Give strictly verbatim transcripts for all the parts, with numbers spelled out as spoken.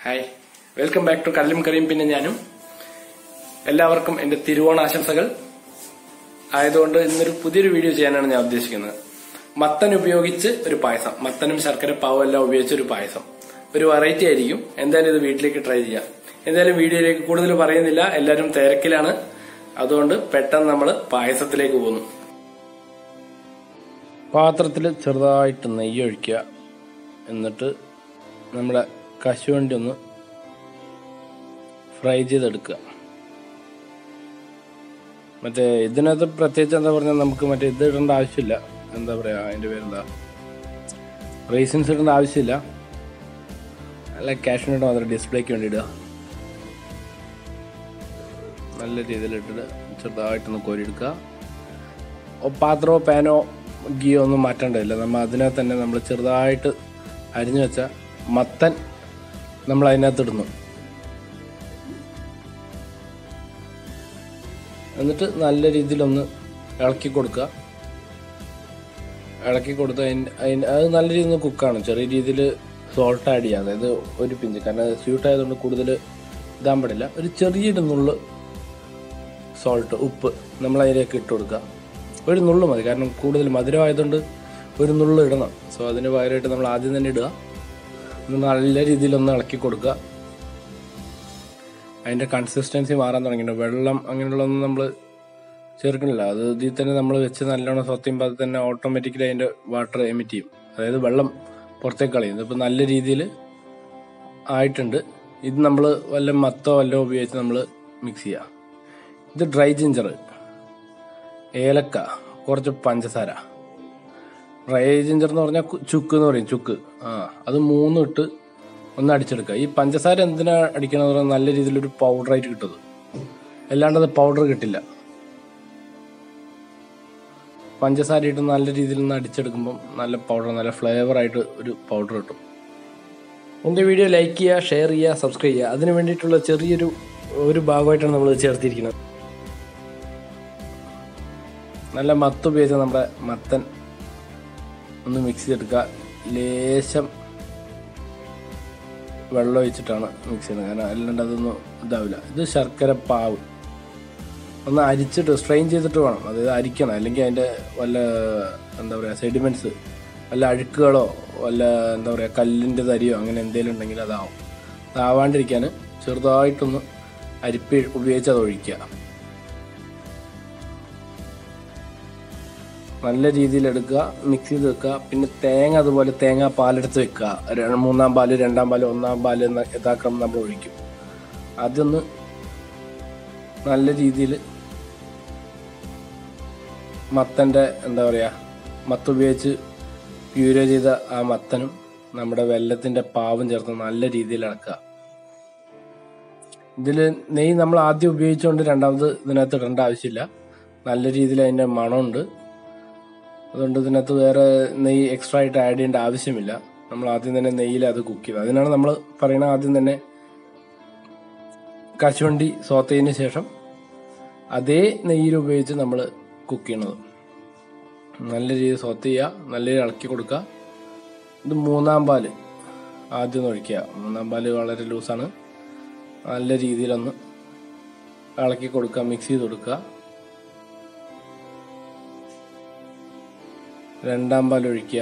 Hi, welcome back to കല്ലും കറിയും പിന്നെ ഞാനും. എല്ലാവർക്കും എന്റെ തിരുവോണ ആശംസകൾ. ആയതുകൊണ്ട് ഇന്നൊരു പുതിയൊരു വീഡിയോ ചെയ്യാനാണ് ഞാൻ ഉദ്ദേശിക്കുന്നത്. മത്തൻ ഉപയോഗിച്ച് ഒരു പായസം, മത്തനും ശർക്കര പാവും എല്ലാം ഉപയോഗിച്ച് ഒരു പായസം, ഒരു വെറൈറ്റി ആയിരിക്കും. എന്തായാലും ഇത് വീട്ടിലേക്ക് ട്രൈ ചെയ്യാം. എന്തായാലും വീഡിയോയിലേക്ക് കൂടുതൽ പറയുന്നില്ല, എല്ലാവരും തിരക്കിലാണ്. അതുകൊണ്ട് പെട്ടെന്ന് നമ്മൾ പായസത്തിലേക്ക് പോകുന്നു. പാത്രത്തിൽ ചെറുതായിട്ട് നെയ്യ് ഒഴിക്കുക. എന്നിട്ട് നമ്മുടെ കശുവണ്ടി ഒന്ന് ഫ്രൈ ചെയ്തെടുക്കുക. മറ്റേ ഇതിനകത്ത് പ്രത്യേകിച്ച് എന്താ പറഞ്ഞാൽ നമുക്ക് മറ്റേ ഇത് ഇടേണ്ട ആവശ്യമില്ല. എന്താ പറയുക, അതിൻ്റെ പേരെന്താ, റേസിൻസ് ഇടേണ്ട ആവശ്യമില്ല. അല്ല, കാഷ്യൂനട്ട് മാത്രം ഡിസ്പ്ലേക്ക് വേണ്ടി ഇടുക. നല്ല രീതിയിലിട്ടിട്ട് ചെറുതായിട്ടൊന്ന് കോരിയെടുക്കുക. പാത്രമോ പാനോ ഗീയോ ഒന്നും മാറ്റേണ്ടതില്ല. നമ്മൾ അതിനകത്ത് തന്നെ നമ്മൾ ചെറുതായിട്ട് അരിഞ്ഞു വെച്ച മത്തൻ നമ്മൾ അതിനകത്ത് ഇടുന്നു. എന്നിട്ട് നല്ല രീതിയിലൊന്ന് ഇളക്കി കൊടുക്കുക. ഇളക്കി കൊടുത്ത് അതിന് അതിന് അത് നല്ല രീതിയിൽ ഒന്ന് കുക്കാണ്. ചെറിയ രീതിയിൽ സോൾട്ട് ആഡ് ചെയ്യുക, അതായത് ഒരു പിഞ്ച്, കാരണം അത് സ്വീറ്റ് ആയതുകൊണ്ട് കൂടുതൽ ഇടാൻ പാടില്ല. ഒരു ചെറിയൊരു നുള്ള് സോൾട്ട്, ഉപ്പ് നമ്മൾ അതിലേക്ക് ഇട്ട് കൊടുക്കുക. ഒരു നുള്ള് മതി, കാരണം കൂടുതൽ മധുരമായതുകൊണ്ട് ഒരു നുള്ള് ഇടണം. സോ അതിന് പകരമായിട്ട് നമ്മൾ ആദ്യം തന്നെ ഇടുക. നല്ല രീതിയിലൊന്ന് ഇളക്കി കൊടുക്കുക. അതിൻ്റെ കൺസിസ്റ്റൻസി മാറാൻ തുടങ്ങിയിട്ടുണ്ട്. വെള്ളം അങ്ങനെയുള്ളതൊന്നും നമ്മൾ ചേർക്കണില്ല. അത് ഇതിൽ തന്നെ നമ്മൾ വെച്ച് നല്ലോണം സ്വത്തിയുമ്പോൾ അത് തന്നെ ഓട്ടോമാറ്റിക്കലി അതിൻ്റെ വാട്ടർ എമിറ്റ് ചെയ്യും, അതായത് വെള്ളം പുറത്തേക്ക് കളയും. ഇതിപ്പോൾ നല്ല രീതിയിൽ ആയിട്ടുണ്ട്. ഇത് നമ്മൾ വല്ല മത്തോ വല്ലോ ഉപയോഗിച്ച് നമ്മൾ മിക്സ് ചെയ്യുക. ഇത് ഡ്രൈ ജിഞ്ചർ, ഏലക്ക, കുറച്ച് പഞ്ചസാര. ഡ്രൈ ജിഞ്ചർ എന്ന് പറഞ്ഞാൽ ചുക്ക് എന്ന് പറയും, ചുക്ക്. ആ അത് മൂന്നും ഇട്ട് ഒന്ന് അടിച്ചെടുക്കുക. ഈ പഞ്ചസാര എന്തിനാ അടിക്കണമെന്ന് പറഞ്ഞാൽ നല്ല രീതിയിലൊരു പൗഡറായിട്ട് കിട്ടുന്നത്, അല്ലാണ്ട് അത് പൗഡർ കിട്ടില്ല. പഞ്ചസാര ഇട്ട് നല്ല രീതിയിൽ ഒന്ന് അടിച്ചെടുക്കുമ്പം നല്ല പൗഡർ, നല്ല ഫ്ലേവറായിട്ട് ഒരു പൗഡർ കിട്ടും. എൻ്റെ വീഡിയോ ലൈക്ക് ചെയ്യുക, ഷെയർ ചെയ്യുക, സബ്സ്ക്രൈബ് ചെയ്യുക. അതിന് വേണ്ടിയിട്ടുള്ള ചെറിയൊരു ഒരു ഭാഗമായിട്ടാണ് നമ്മൾ ചേർത്തിരിക്കുന്നത്. നല്ല മത്ത് ഉപയോഗിച്ച് നമ്മുടെ മത്തൻ ഒന്ന് മിക്സ് ചെയ്തെടുക്കുക. ലേശം വെള്ളം ഒഴിച്ചിട്ടാണ് മിക്സ് ചെയ്യുന്നത്, കാരണം അല്ലാണ്ട് അതൊന്നും ഇതാവില്ല. ഇത് ശർക്കര പാവ് ഒന്ന് അരിച്ചിട്ട് സ്ട്രെയിൻ ചെയ്തിട്ട് വേണം, അതായത് അരിക്കണം. അല്ലെങ്കിൽ അതിൻ്റെ വല്ല എന്താ പറയുക സെഡിമെൻറ്റ്സ്, വല്ല അഴുക്കുകളോ വല്ല എന്താ പറയുക കല്ലിൻ്റെ തരിയോ അങ്ങനെ എന്തെങ്കിലും ഉണ്ടെങ്കിൽ അതാവും. അതാവാണ്ടിരിക്കാൻ ചെറുതായിട്ടൊന്ന് അരിപ്പി ഉപയോഗിച്ച് അത് ഒഴിക്കുക. നല്ല രീതിയിൽ എടുക്കുക, മിക്സ് ചെയ്ത് വെക്കുക. പിന്നെ തേങ്ങ, അതുപോലെ തേങ്ങ പാലെടുത്ത് വെക്കുക. മൂന്നാം പാല്, രണ്ടാം പാല്, ഒന്നാം പാല് എന്ന യഥാക്രമം നമ്മൾ ഒഴിക്കും. അതൊന്ന് നല്ല രീതിയിൽ മത്തൻ്റെ എന്താ പറയുക മത്ത് ഉപയോഗിച്ച് പ്യൂരോ ചെയ്ത ആ മത്തനും നമ്മുടെ വെല്ലത്തിൻ്റെ പാവും ചേർത്ത് നല്ല രീതിയിൽ ഇളക്കുക. ഇതിൽ നെയ്യ് നമ്മൾ ആദ്യം ഉപയോഗിച്ചുകൊണ്ട് രണ്ടാമത് ഇതിനകത്ത് ഇടേണ്ട ആവശ്യമില്ല. നല്ല രീതിയിൽ അതിൻ്റെ മണമുണ്ട്. അതുകൊണ്ട് ഇതിനകത്ത് വേറെ നെയ്യ് എക്സ്ട്രാ ആയിട്ട് ആഡ് ചെയ്യേണ്ട ആവശ്യമില്ല. നമ്മൾ ആദ്യം തന്നെ നെയ്യിൽ അത് കുക്ക് ചെയ്ത്, അതിനാണ് നമ്മൾ പറയുന്നത് ആദ്യം തന്നെ കശുവണ്ടി സോത്ത് ചെയ്തതിന് ശേഷം അതേ നെയ്യിൽ ഉപയോഗിച്ച് നമ്മൾ കുക്ക് ചെയ്യണത്. നല്ല രീതിയിൽ സോത്ത് ചെയ്യുക, നല്ല രീതിയിൽ ഇളക്കി കൊടുക്കുക. ഇത് മൂന്നാം പാല് ആദ്യം ഒന്ന് ഒഴിക്കുക. മൂന്നാം പാല് വളരെ ലൂസാണ്. നല്ല രീതിയിലൊന്ന് ഇളക്കി കൊടുക്കുക, മിക്സ് ചെയ്ത് കൊടുക്കുക. രണ്ടാം പാൽ ഒഴിക്കുക.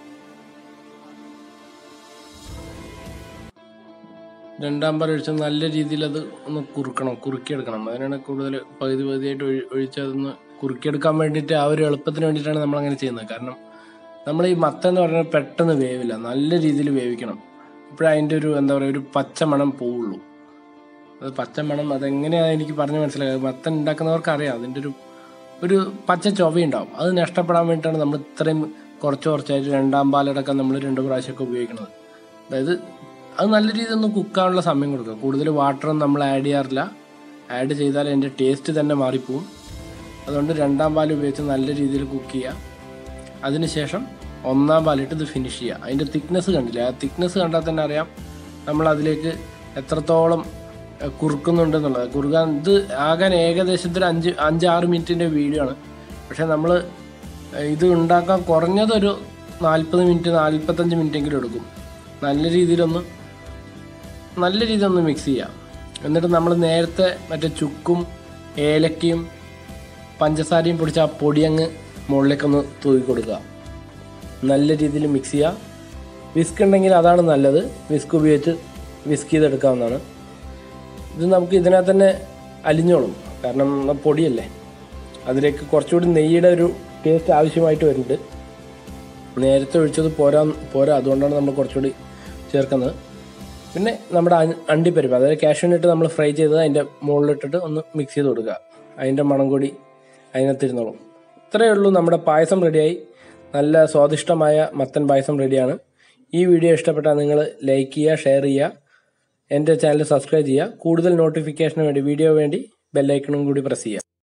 രണ്ടാം പാൽ ഒഴിച്ച് നല്ല രീതിയിൽ അത് ഒന്ന് കുറുക്കണം, കുറുക്കിയെടുക്കണം. അതിനാണ് കൂടുതൽ പകുതി പകുതിയായിട്ട് ഒഴി ഒഴിച്ച് അതൊന്ന് കുറുക്കിയെടുക്കാൻ വേണ്ടിയിട്ട്, ആ ഒരു എളുപ്പത്തിന് വേണ്ടിയിട്ടാണ് നമ്മളങ്ങനെ ചെയ്യുന്നത്. കാരണം നമ്മൾ ഈ മത്തൻ എന്ന് പറഞ്ഞാൽ പെട്ടെന്ന് വേവില്ല, നല്ല രീതിയിൽ വേവിക്കണം. ഇപ്പോഴതിൻ്റെ ഒരു എന്താ പറയുക ഒരു പച്ചമണം പോവുള്ളൂ. അത് പച്ചമണം അതെങ്ങനെയാണ് എനിക്ക് പറഞ്ഞ് മനസ്സിലാക്കുക. മത്തൻ ഉണ്ടാക്കുന്നവർക്ക് അറിയാം അതിൻ്റെ ഒരു ഒരു പച്ച ചൊവയുണ്ടാവും. അത് നഷ്ടപ്പെടാൻ വേണ്ടിയിട്ടാണ് നമ്മൾ ഇത്രയും കുറച്ച് കുറച്ചായിട്ട് രണ്ടാം പാലടക്കം നമ്മൾ രണ്ട് പ്രാവശ്യമൊക്കെ ഉപയോഗിക്കുന്നത്. അതായത് അത് നല്ല രീതിയിൽ ഒന്ന് കുക്കാനുള്ള സമയം കൊടുക്കുക. കൂടുതൽ വാട്ടറൊന്നും നമ്മൾ ആഡ് ചെയ്യാറില്ല. ആഡ് ചെയ്താൽ അതിൻ്റെ ടേസ്റ്റ് തന്നെ മാറിപ്പോവും. അതുകൊണ്ട് രണ്ടാം പാൽ ഉപയോഗിച്ച് നല്ല രീതിയിൽ കുക്ക് ചെയ്യുക. അതിനുശേഷം ഒന്നാം പാലിട്ട് ഇത് ഫിനിഷ് ചെയ്യുക. അതിൻ്റെ തിക്നെസ് കണ്ടില്ല, ആ തിക്നെസ് കണ്ടാൽ തന്നെ അറിയാം നമ്മൾ അതിലേക്ക് എത്രത്തോളം കുറുക്കുന്നുണ്ടെന്നുള്ളത്. കുറുക്കാൻ ഇത് ആകാൻ ഏകദേശത്തിൽ അഞ്ച് അഞ്ചാറ് മിനിറ്റിൻ്റെ വീഡിയോ ആണ്. പക്ഷെ നമ്മൾ ഇത് ഉണ്ടാക്കാൻ കുറഞ്ഞതൊരു നാൽപ്പത് മിനിറ്റ് നാൽപ്പത്തഞ്ച് മിനിറ്റെങ്കിലും എടുക്കും. നല്ല രീതിയിലൊന്ന് നല്ല രീതിയിൽ ഒന്ന് മിക്സ് ചെയ്യാം. എന്നിട്ട് നമ്മൾ നേരത്തെ മറ്റേ ചുക്കും ഏലക്കയും പഞ്ചസാരയും പൊടിച്ച ആ പൊടിയങ്ങ് മുകളിലേക്കൊന്ന് തൂക്കി കൊടുക്കുക. നല്ല രീതിയിൽ മിക്സ് ചെയ്യുക. വിസ്ക് ഉണ്ടെങ്കിൽ അതാണ് നല്ലത്. വിസ്ക് ഉപയോഗിച്ച് വിസ്ക് ചെയ്തെടുക്കാവുന്നതാണ്. ഇത് നമുക്ക് ഇതിനകത്ത് തന്നെ അലിഞ്ഞോളും, കാരണം പൊടിയല്ലേ. അതിലേക്ക് കുറച്ചുകൂടി നെയ്യുടെ ഒരു ടേസ്റ്റ് ആവശ്യമായിട്ട് വരുന്നുണ്ട്. നേരത്തെ ഒഴിച്ചത് പോരാ പോരാ അതുകൊണ്ടാണ് നമ്മൾ കുറച്ചുകൂടി ചേർക്കുന്നത്. പിന്നെ നമ്മുടെ അണ്ടിപ്പരിപ്പ്, അതായത് കാഷ്യൂനട്ട് നമ്മൾ ഫ്രൈ ചെയ്തത് അതിൻ്റെ മുകളിലിട്ടിട്ട് ഒന്ന് മിക്സ് ചെയ്ത് കൊടുക്കുക. അതിൻ്റെ മണം കൂടി അതിനകത്തിരുന്നോളും. ഇത്രയേ ഉള്ളൂ, നമ്മുടെ പായസം റെഡിയായി. നല്ല സ്വാദിഷ്ടമായ മത്തൻ പായസം റെഡിയാണ്. ഈ വീഡിയോ ഇഷ്ടപ്പെട്ടാൽ നിങ്ങൾ ലൈക്ക് ചെയ്യുക, ഷെയർ ചെയ്യുക, എൻ്റെ ചാനൽ സബ്സ്ക്രൈബ് ചെയ്യുക. കൂടുതൽ നോട്ടിഫിക്കേഷന് വേണ്ടി വീഡിയോ വേണ്ടി ബെല്ലൈക്കണും കൂടി പ്രസ് ചെയ്യുക.